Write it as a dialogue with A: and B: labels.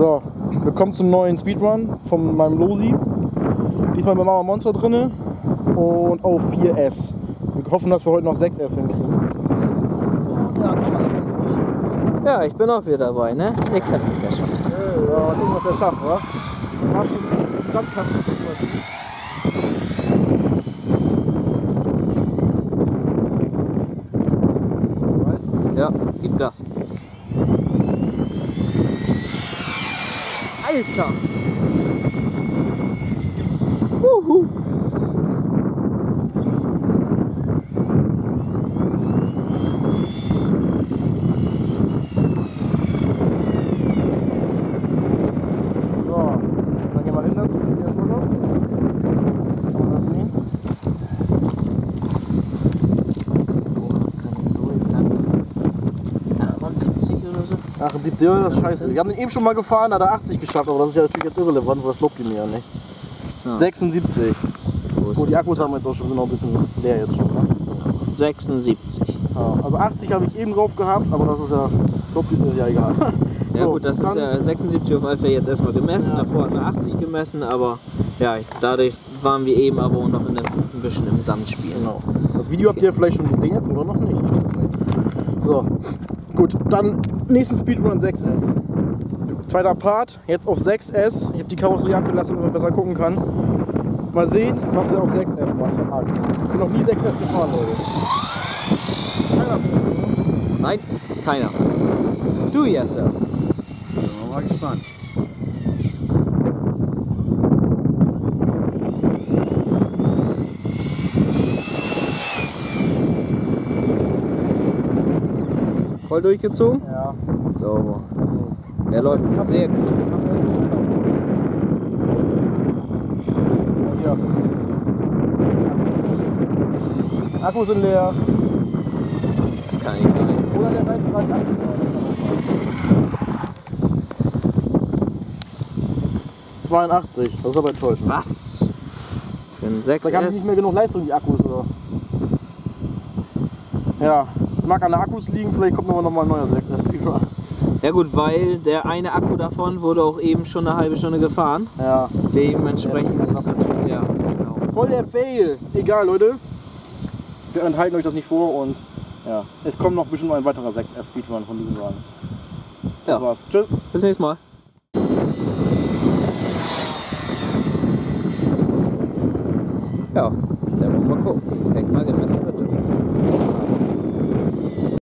A: So, willkommen zum neuen Speedrun von meinem Losi. Diesmal mit Mama Monster drinne und auf 4S. Wir hoffen, dass wir heute noch 6S hinkriegen. Ja, kann man allerdings nicht.
B: Ja, ich bin auch wieder dabei, ne? Ihr kennt mich ja schon.
A: Ja, mal gucken, was er schafft, wa? War schon Sandkasten.
B: Ja, gib Gas. Alter! Wuhu!
A: So, dann gehen wir hin dazu. Kann man das sehen?
B: Kann ich so jetzt gar nicht sehen. 78 oder so?
A: 78, ja, das ist scheiße. Wir haben den eben schon mal gefahren, hat er 80 geschafft, aber das ist ja natürlich jetzt irrelevant, weil das lobt ihn ja nicht.
B: Ja.
A: 76. Gut, die Akkus haben wir jetzt auch schon, sind noch ein bisschen leer jetzt schon. Ne?
B: 76.
A: Ja, also 80 habe ich eben drauf gehabt, aber das ist ja, lobt ihn, ist ja egal.
B: Ja
A: So,
B: gut, das ist ja 76 auf alle Fälle jetzt erstmal gemessen, davor hatten wir 80 gemessen, aber ja, dadurch waren wir eben aber auch noch ein bisschen im Sandspiel.
A: Genau. Das Video habt ihr vielleicht schon gesehen jetzt oder noch nicht? Ich weiß es nicht. So, gut, dann nächsten Speedrun 6S. Zweiter Part, jetzt auf 6S. Ich habe die Karosserie abgelassen, damit man besser gucken kann. Mal sehen, was er auf 6S macht. Ich bin noch nie 6S gefahren, Leute.
B: Nein, keiner. Du jetzt, ja.
C: Ich bin mal gespannt.
B: Voll durchgezogen?
A: Ja.
B: Sauber. Er läuft sehr gut.
A: Ja. Akkus sind leer.
B: Das kann nicht sein.
A: Oder der weiß gerade die Akkus leer. 82, das ist aber enttäuschend.
B: Was? Für ein
A: Vielleicht haben die nicht
B: 6S?
A: mehr genug Leistung, die Akkus, oder? Ja, mag an den Akkus liegen, vielleicht kommt noch mal ein neuer 6S Speedrun.
B: Ja gut, weil der eine Akku davon wurde auch eben schon eine halbe Stunde gefahren.
A: Ja.
B: Dementsprechend ist natürlich, ja, genau.
A: Voll der Fail. Egal, Leute. Wir enthalten euch das nicht vor und ja, es kommt noch bestimmt ein weiterer 6S Speedrun von diesem Wagen. Das
B: Ja.
A: war's. Tschüss.
B: Bis nächstes Mal. Ja, der wollen wir mal gucken. Ich denke mal